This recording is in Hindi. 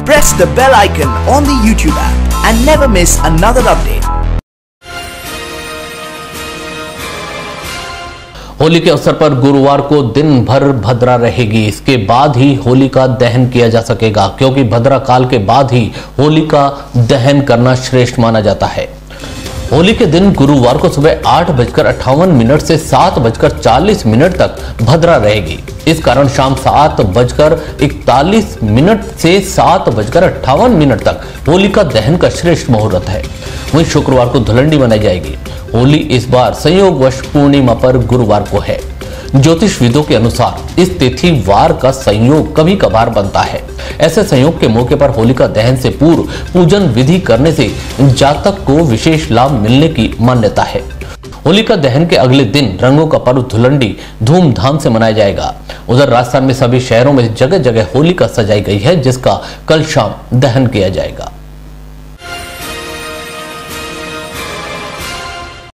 Press the bell icon on the YouTube app and never miss another update. Holi के अवसर पर गुरुवार को दिन भर भद्रा रहेगी। इसके बाद ही होली का दहन किया जा सकेगा, क्योंकि भद्रा काल के बाद ही होली का दहन करना श्रेष्ठ माना जाता है। होली के दिन गुरुवार को सुबह 8:58 से 7:40 तक भद्रा रहेगी। इस कारण शाम 7:41 से 7:58 तक होली का दहन का श्रेष्ठ मुहूर्त है। वहीं शुक्रवार को धुलंडी मनाई जाएगी। होली इस बार संयोगवश पूर्णिमा पर गुरुवार को है। ज्योतिषविदों के अनुसार इस तिथि वार का संयोग कभी कभार बनता है। ऐसे संयोग के मौके पर होली का दहन से पूर्व पूजन विधि करने से जातक को विशेष लाभ मिलने की मान्यता है। होली का दहन के अगले दिन रंगों का पर्व धुलंडी धूमधाम से मनाया जाएगा। उधर राजस्थान में सभी शहरों में जगह जगह होली का सजाई गई है, जिसका कल शाम दहन किया जाएगा।